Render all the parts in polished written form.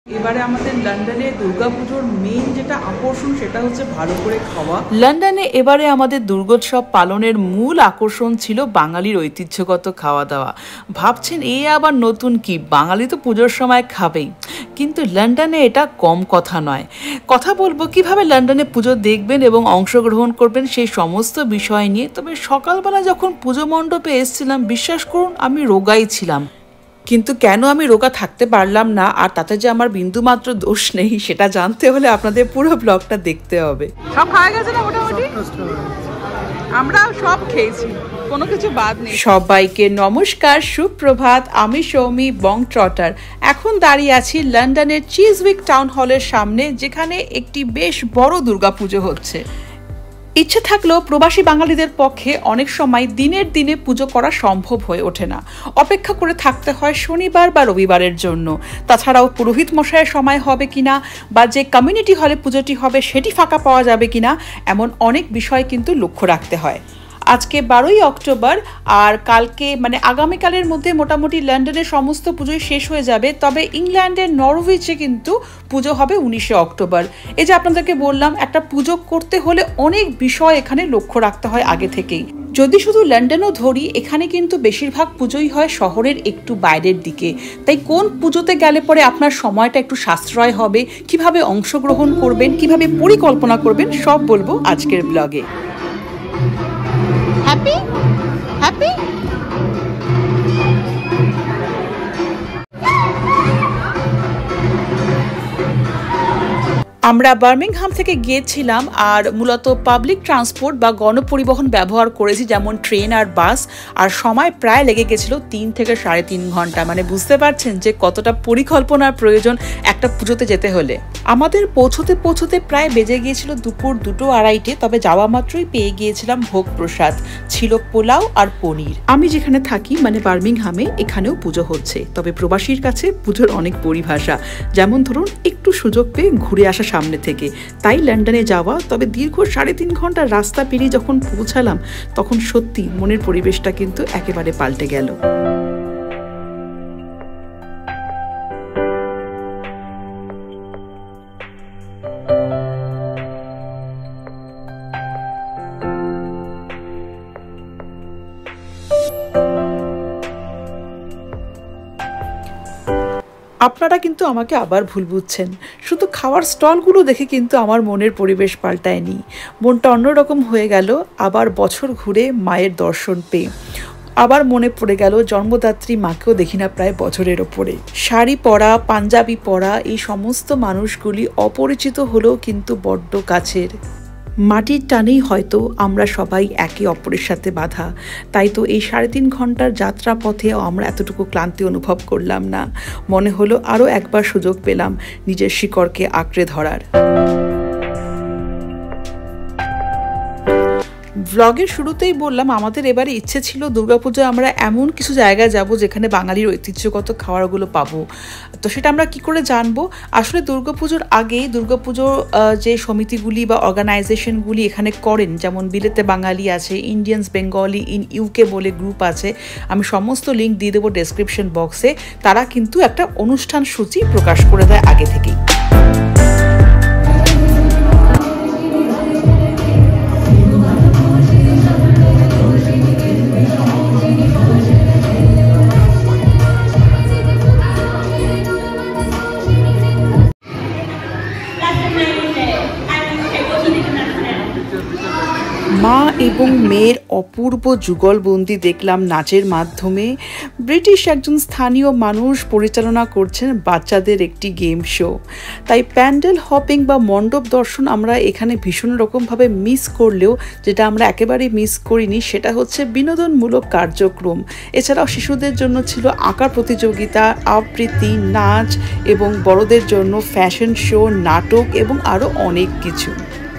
এবারে আমাদের লন্ডনে দুর্গাপুজোর মেইন যেটা আকর্ষণ সেটা হচ্ছে ভালো করে খাওয়া। লন্ডনে এবারে আমাদের দুর্গোৎসব পালনের মূল আকর্ষণ ছিল বাঙালির ঐতিহ্যগত খাওয়া দাওয়া। ভাবছেন এই আবার নতুন কি, বাঙালি তো পুজোর সময় খাবেই, কিন্তু লন্ডনে এটা কম কথা নয়। কথা বলবো কিভাবে লন্ডনে পুজো দেখবেন এবং অংশগ্রহণ করবেন সেই সমস্ত বিষয় নিয়ে। তবে সকালবেলা যখন পুজো মণ্ডপে এসেছিলাম, বিশ্বাস করুন আমি রোগাই ছিলাম, কিন্তু কেন আমি রোগা থাকতে পারলাম না আর তাতে যে আমার বিন্দুমাত্র দোষ নেই সেটা জানতে হলে আপনাদের পুরো ব্লগটা দেখতে হবে। সব খাওয়া গেছে না মোটামুটি? আমরা সব খেয়েছি, কোনো কিছু বাদ নেই। সবাইকে নমস্কার, সুপ্রভাত। আমি সৌমি বং ট্রটার। এখন দাঁড়িয়ে আছি লন্ডনের চিজউইক টাউন হলের সামনে, যেখানে একটি বেশ বড় দুর্গাপুজো হচ্ছে। ইচ্ছে থাকলেও প্রবাসী বাঙালিদের পক্ষে অনেক সময় দিনের দিনে পুজো করা সম্ভব হয়ে ওঠে না। অপেক্ষা করে থাকতে হয় শনিবার বা রবিবারের জন্য। তাছাড়াও পুরোহিত মশাইয়ের সময় হবে কিনা বা যে কমিউনিটি হলে পুজোটি হবে সেটি ফাঁকা পাওয়া যাবে কিনা, এমন অনেক বিষয় কিন্তু লক্ষ্য রাখতে হয়। আজকে 12ই অক্টোবর, আর কালকে মানে আগামীকালের মধ্যে মোটামুটি লন্ডনের সমস্ত পুজোই শেষ হয়ে যাবে। তবে ইংল্যান্ডের নরউইচে কিন্তু পুজো হবে 19শে অক্টোবর। এই যে আপনাদেরকে বললাম, একটা পুজো করতে হলে অনেক বিষয় এখানে লক্ষ্য রাখতে হয় আগে থেকেই। যদি শুধু লন্ডনও ধরি, এখানে কিন্তু বেশিরভাগ পুজোই হয় শহরের একটু বাইরের দিকে। তাই কোন পুজোতে গেলে পরে আপনার সময়টা একটু সাশ্রয় হবে, কিভাবে অংশগ্রহণ করবেন, কিভাবে পরিকল্পনা করবেন, সব বলবো আজকের ব্লগে। Happy? Happy? আমরা বার্মিংহাম থেকে গিয়েছিলাম আর মূলত পাবলিক ট্রান্সপোর্ট বা গণপরিবহন ব্যবহার করেছি, যেমন ট্রেন আর বাস। আর সময় প্রায় লেগে গেছিল 3 থেকে 3.5 ঘন্টা। মানে বুঝতে পারছেন যে কতটা পরিকল্পনার প্রয়োজন একটা পুজোতে যেতে হলে। আমাদের পৌঁছতে পৌঁছতে প্রায় বেজে গিয়েছিল দুপুর 2-2:30। তবে যাওয়া মাত্রই পেয়ে গিয়েছিলাম ভোগ প্রসাদ, ছিল পোলাও আর পনির। আমি যেখানে থাকি মানে বার্মিংহামে, এখানেও পুজো হচ্ছে। তবে প্রবাসীর কাছে পুজোর অনেক পরিভাষা, যেমন ধরুন একটু সুযোগ পেয়ে ঘুরে আসা সামনে থেকে, তাই লন্ডনে যাওয়া। তবে দীর্ঘ 3.5 ঘন্টার রাস্তা পেরিয়ে যখন পৌঁছালাম, তখন সত্যি মনের পরিবেশটা কিন্তু একেবারে পাল্টে গেল। আপনারা কিন্তু আমাকে আবার ভুল বুঝছেন, শুধু খাওয়ার স্টলগুলো দেখে কিন্তু আমার মনের পরিবেশ পাল্টায়নি। মনটা অন্যরকম হয়ে গেল আবার বছর ঘুরে মায়ের দর্শন পেয়ে। আবার মনে পড়ে গেল জন্মদাত্রী মাকেও দেখি না প্রায় বছরের ওপরে। শাড়ি পরা, পাঞ্জাবি পরা এই সমস্ত মানুষগুলি অপরিচিত হলেও কিন্তু বড্ড কাছের। মাটির টানেই হয়তো আমরা সবাই একে অপরের সাথে বাঁধা। তাই তো এই 3.5 ঘন্টার যাত্রা পথেও আমরা এতটুকু ক্লান্তি অনুভব করলাম না। মনে হলো আরও একবার সুযোগ পেলাম নিজের শিকড়কে আঁকড়ে ধরার। ব্লগের শুরুতেই বললাম আমাদের এবারে ইচ্ছে ছিল দুর্গাপুজো আমরা এমন কিছু জায়গায় যাব যেখানে বাঙালির ঐতিহ্যগত খাবারগুলো পাবো। তো সেটা আমরা কি করে জানবো? আসলে দুর্গাপুজোর আগে দুর্গাপুজোর যে সমিতিগুলি বা অর্গানাইজেশনগুলি এখানে করেন, যেমন বিলেতে বাঙালি আছে, ইন্ডিয়ানস বেঙ্গলি ইন ইউকে বলে গ্রুপ আছে, আমি সমস্ত লিঙ্ক দিয়ে দেবো ডেসক্রিপশন বক্সে। তারা কিন্তু একটা অনুষ্ঠান সূচি প্রকাশ করে দেয় আগে থেকেই। মা এবং মেয়ের অপূর্ব যুগলবন্দি দেখলাম নাচের মাধ্যমে। ব্রিটিশ একজন স্থানীয় মানুষ পরিচালনা করছেন বাচ্চাদের একটি গেম শো। তাই প্যান্ডেল হপিং বা মণ্ডপ দর্শন আমরা এখানে ভীষণ রকমভাবে মিস করলেও যেটা আমরা একেবারেই মিস করিনি সেটা হচ্ছে বিনোদনমূলক কার্যক্রম। এছাড়াও শিশুদের জন্য ছিল আঁকার প্রতিযোগিতা, আবৃত্তি, নাচ এবং বড়দের জন্য ফ্যাশন শো, নাটক এবং আরও অনেক কিছু।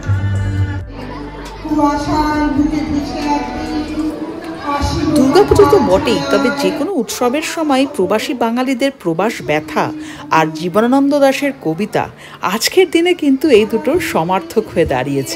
দুর্গাপুজো তো বটেই, তবে যে কোনো উৎসবের সময় প্রবাসী বাঙালিদের প্রবাস ব্যথা আর জীবনানন্দ দাশের কবিতা আজকের দিনে কিন্তু এই দুটোর সমার্থক হয়ে দাঁড়িয়েছে।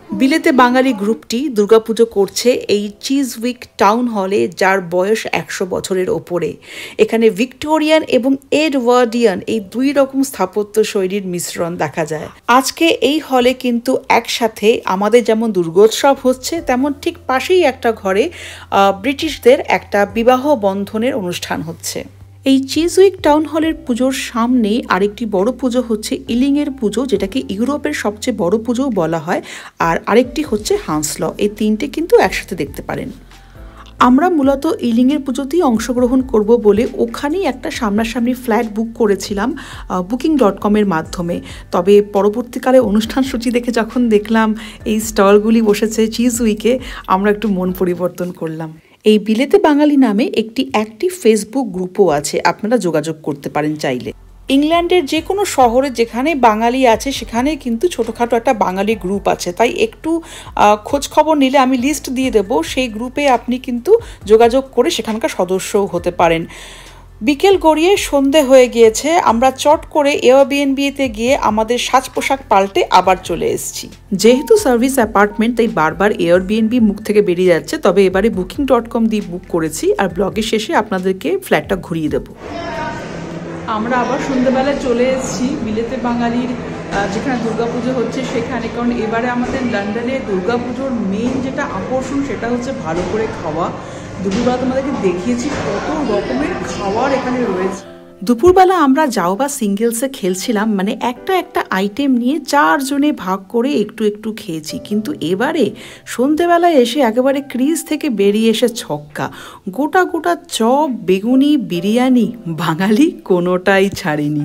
বিলেতে বাঙালি গ্রুপটি দুর্গাপুজো করছে এই চিজউইক টাউন হলে, যার বয়স 100 বছরের ওপরে। এখানে ভিক্টোরিয়ান এবং এডওয়ার্ডিয়ান এই দুই রকম স্থাপত্য শৈলীর মিশ্রণ দেখা যায়। আজকে এই হলে কিন্তু একসাথে আমাদের যেমন দুর্গোৎসব হচ্ছে, তেমন ঠিক পাশেই একটা ঘরে ব্রিটিশদের একটা বিবাহ বন্ধনের অনুষ্ঠান হচ্ছে। এই চিজউইক টাউন হলের পুজোর সামনেই আরেকটি বড় পুজো হচ্ছে ইলিংয়ের পুজো, যেটাকে ইউরোপের সবচেয়ে বড় পুজো বলা হয়, আর আরেকটি হচ্ছে হান্সল। এই তিনটে কিন্তু একসাথে দেখতে পারেন। আমরা মূলত ইলিংয়ের পুজোতেই অংশগ্রহণ করব বলে ওখানেই একটা সামনাসামনি ফ্ল্যাট বুক করেছিলাম booking.com-এর মাধ্যমে। তবে পরবর্তীকালে অনুষ্ঠান সূচি দেখে যখন দেখলাম এই স্টলগুলি বসেছে চিজউইকে, আমরা একটু মন পরিবর্তন করলাম। এই বিলেতে বাঙালি নামে একটি অ্যাক্টিভ ফেসবুক গ্রুপও আছে, আপনারা যোগাযোগ করতে পারেন চাইলে। ইংল্যান্ডের যে কোনো শহরে যেখানে বাঙালি আছে সেখানে কিন্তু ছোটোখাটো একটা বাঙালি গ্রুপ আছে, তাই একটু খোঁজ খবর নিলে আমি লিস্ট দিয়ে দেবো, সেই গ্রুপে আপনি কিন্তু যোগাযোগ করে সেখানকার সদস্যও হতে পারেন। বিকেল গড়িয়ে সন্ধে হয়ে গিয়েছে, আমরা চট করে এয়ারবিএনবিতে গিয়ে আমাদের সাজ পোশাক পাল্টে আবার চলে এসেছি। যেহেতু সার্ভিস অ্যাপার্টমেন্ট, তাই বারবার এয়ারবিএনবি মুখ থেকে বেরিয়ে যাচ্ছে, তবে এবারে booking.com দিয়ে বুক করেছি, আর ব্লগের শেষে আপনাদেরকে ফ্ল্যাটটা ঘুরিয়ে দেবো। আমরা আবার সন্ধ্যেবেলায় চলে এসেছি বিলেতে বাঙালির যেখানে দুর্গাপুজো হচ্ছে সেখানে, কারণ এবারে আমাদের লন্ডনে দুর্গাপুজোর মেইন যেটা আকর্ষণ সেটা হচ্ছে ভালো করে খাওয়া। দুপুরবেলা তোমাদেরকে দেখিয়েছি কত রকমের খাবার এখানে রয়েছে। দুপুরবেলা আমরা যাও বা সিঙ্গেলসে খেলছিলাম, মানে একটা একটা আইটেম নিয়ে 4 জনে ভাগ করে একটু একটু খেয়েছি, কিন্তু এবারে সন্ধেবেলায় এসে একেবারে ক্রিজ থেকে বেরিয়ে এসে ছক্কা, গোটা গোটা চপ, বেগুনি, বিরিয়ানি, বাঙালি কোনোটাই ছাড়েনি।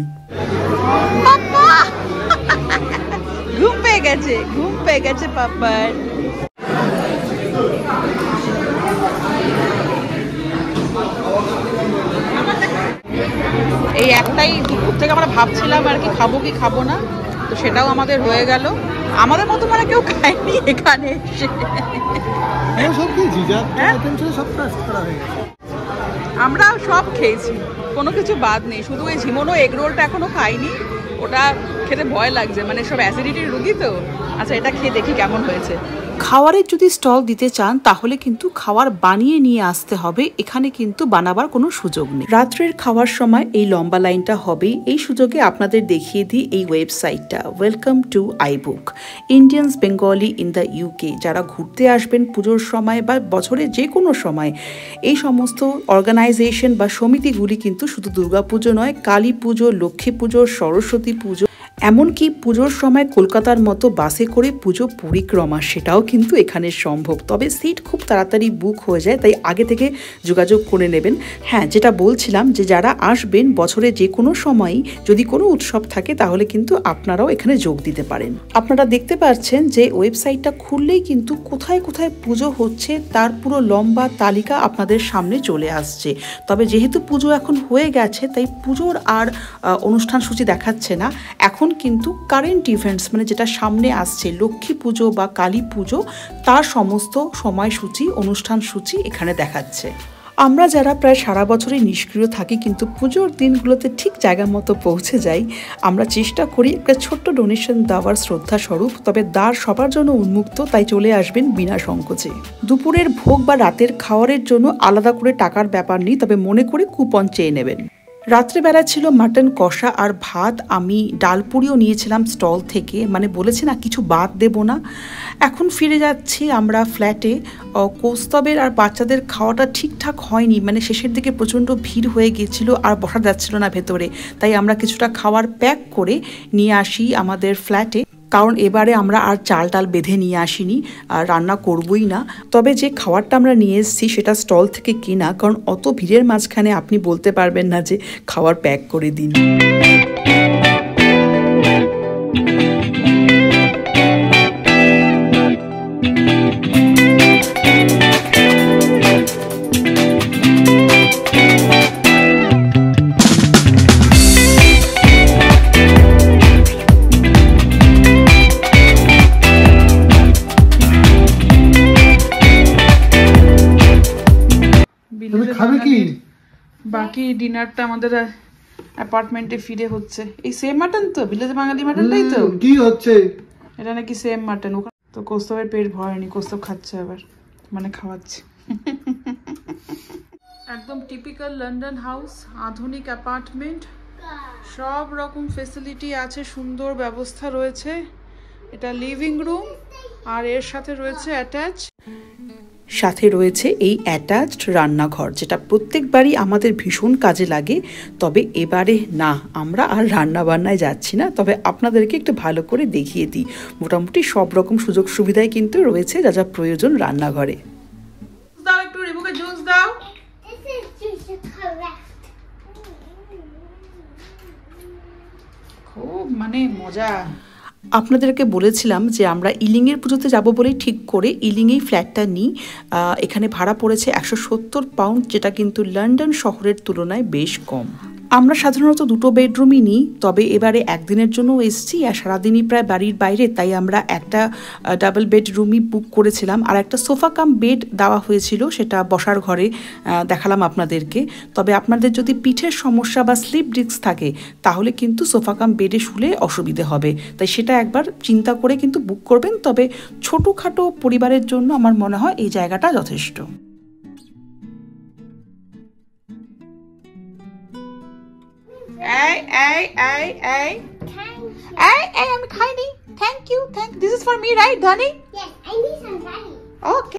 ঘুম পেয়ে গেছে পাপার। এই একটাই দুপুর থেকে আমরা ভাবছিলাম আর কি খাবো কি খাবো না, তো সেটাও আমাদের হয়ে গেল। আমাদের মতো মানে কেউ খায়নি এখানে এসে। আমরা সব খেয়েছি, কোনো কিছু বাদ নেই, শুধু ওই ঝিমোনো এগ রোলটা এখনো খাইনি, ওটা খেতে ভয় লাগছে, মানে সব অ্যাসিডিটির রুগী তো। আচ্ছা, এটা খেয়ে দেখি কেমন হয়েছে। খাওয়ারের যদি স্টল দিতে চান তাহলে কিন্তু খাবার বানিয়ে নিয়ে আসতে হবে, এখানে কিন্তু বানাবার কোনো সুযোগ নেই। রাত্রের খাওয়ার সময় এই লম্বা লাইনটা হবেই। এই সুযোগে আপনাদের দেখিয়ে দিই এই ওয়েবসাইটটা, welcome to iBook, Indians Bengali in the UK. যারা ঘুরতে আসবেন পুজোর সময় বা বছরের যে কোনো সময়, এই সমস্ত অর্গানাইজেশন বা সমিতিগুলি কিন্তু শুধু দুর্গাপুজো নয়, কালী পুজো, লক্ষ্মী পুজো, সরস্বতী পুজো, এমনকি পুজোর সময় কলকাতার মতো বাসে করে পুজো পরিক্রমা, সেটাও কিন্তু এখানে সম্ভব। তবে সিট খুব তাড়াতাড়ি বুক হয়ে যায়, তাই আগে থেকে যোগাযোগ করে নেবেন। হ্যাঁ, যেটা বলছিলাম যে যারা আসবেন বছরে যে কোনো সময়ই যদি কোনো উৎসব থাকে তাহলে কিন্তু আপনারাও এখানে যোগ দিতে পারেন। আপনারা দেখতে পাচ্ছেন যে ওয়েবসাইটটা খুললেই কিন্তু কোথায় কোথায় পুজো হচ্ছে তার পুরো লম্বা তালিকা আপনাদের সামনে চলে আসছে। তবে যেহেতু পুজো এখন হয়ে গেছে, তাই পুজোর আর অনুষ্ঠান সূচি দেখাচ্ছে না। এখন কিন্তু কারেন্ট ইভেন্টস, মানে যেটা সামনে আসছে, লক্ষ্মী পুজো বা কালী পুজো, তার সমস্ত সময়সূচি, অনুষ্ঠান সূচি এখানে দেখাচ্ছে। আমরা যারা প্রায় সারা বছরই নিষ্ক্রিয় থাকি কিন্তু পুজোর দিনগুলোতে ঠিক জায়গা মতো পৌঁছে যাই, আমরা চেষ্টা করি একটা ছোট্ট ডোনেশন দেওয়ার শ্রদ্ধা স্বরূপ। তবে দ্বার সবার জন্য উন্মুক্ত, তাই চলে আসবেন বিনা সংকোচে। দুপুরের ভোগ বা রাতের খাওয়ারের জন্য আলাদা করে টাকার ব্যাপার নেই, তবে মনে করে কুপন চেয়ে নেবেন। রাত্রেবেলা ছিল মাটন কষা আর ভাত, আমি ডালপুরিও নিয়েছিলাম স্টল থেকে, মানে বলেছি না কিছু বাদ দেব না। এখন ফিরে যাচ্ছি আমরা ফ্ল্যাটে। কৌস্তবের আর বাচ্চাদের খাওয়াটা ঠিকঠাক হয়নি, মানে শেষের দিকে প্রচণ্ড ভিড় হয়ে গিয়েছিল আর বসা যাচ্ছিল না ভেতরে, তাই আমরা কিছুটা খাবার প্যাক করে নিয়ে আসি আমাদের ফ্ল্যাটে। কারণ এবারে আমরা আর চাল টাল বেঁধে নিয়ে আসিনি, আর রান্না করবই না। তবে যে খাবারটা আমরা নিয়ে এসেছি সেটা স্টল থেকে কেনা, কারণ অত ভিড়ের মাঝখানে আপনি বলতে পারবেন না যে খাবার প্যাক করে দিন। বাকি ডিনারটা আমাদের অ্যাপার্টমেন্টে ফিরে হচ্ছে। এই সেম মাটন তো, বিলেতে বাঙালি মাটনটাই তো। কি হচ্ছে এটা নাকি সেম মাটন? তো কৌস্তবের পেট ভরেনি, কৌস্তব খাচ্ছে আবার, মানে খাওয়াচ্ছে। একদম টিপিক্যাল লন্ডন হাউস, আধুনিক অ্যাপার্টমেন্ট, সব রকম ফেসিলিটি আছে, সুন্দর ব্যবস্থা রয়েছে। এটা লিভিং রুম আর এর সাথে রয়েছে অ্যাটাচ, সাথে রয়েছে এই অ্যাটাচড রান্নাঘর, যেটা প্রত্যেকবারই আমাদের ভীষণ কাজে লাগে। তবে এবারে না, আমরা আর রান্না বান্নায় যাচ্ছি না, তবে আপনাদেরকে একটু ভালো করে দেখিয়ে দিই। মোটামুটি সব রকম সুযোগ সুবিধাই কিন্তু রয়েছে যা যা প্রয়োজন রান্নাঘরে। দাও একটু রিবুকে জুস দাও। খুব মানে মজা। আপনাদেরকে বলেছিলাম যে আমরা ইলিংয়ের পুজোতে যাব বলেই ঠিক করে ইলিংয়েই ফ্ল্যাটটা নিই। এখানে ভাড়া পড়েছে 170 পাউন্ড, যেটা কিন্তু লন্ডন শহরের তুলনায় বেশ কম। আমরা সাধারণত 2 বেডরুমই নিই, তবে এবারে একদিনের জন্য এসেছি আর সারাদিনই প্রায় বাড়ির বাইরে, তাই আমরা একটা ডাবল বেডরুমই বুক করেছিলাম। আর একটা সোফা কাম বেড দেওয়া হয়েছিল, সেটা বসার ঘরে দেখালাম আপনাদেরকে। তবে আপনাদের যদি পিঠের সমস্যা বা স্লিপ ডিস্ক থাকে তাহলে কিন্তু সোফা কাম বেডে শুলে অসুবিধে হবে, তাই সেটা একবার চিন্তা করে কিন্তু বুক করবেন। তবে ছোটোখাটো পরিবারের জন্য আমার মনে হয় এই জায়গাটা যথেষ্ট। আমি খাইনি। Thank you. This is for me, right, Dhani? Yes, I need some money. Okay.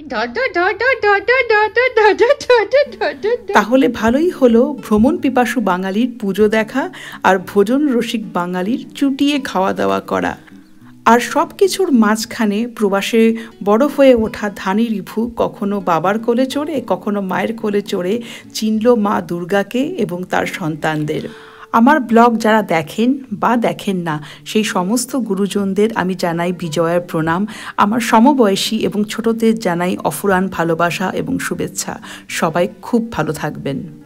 তাহলে ভালোই হলো ভ্রমণ পিপাসু বাঙালির পুজো দেখা আর ভোজন রসিক বাঙালির চুটিয়ে খাওয়া দাওয়া করা। আর সব কিছুর মাঝখানে প্রবাসে বড় হয়ে ওঠা ধানি রিভু কখনো বাবার কোলে চড়ে, কখনো মায়ের কোলে চড়ে চিনল মা দুর্গাকে এবং তার সন্তানদের। আমার ব্লগ যারা দেখেন বা দেখেন না, সেই সমস্ত গুরুজনদের আমি জানাই বিজয়ার প্রণাম। আমার সমবয়সী এবং ছোটদের জানাই অফুরান ভালোবাসা এবং শুভেচ্ছা। সবাই খুব ভালো থাকবেন।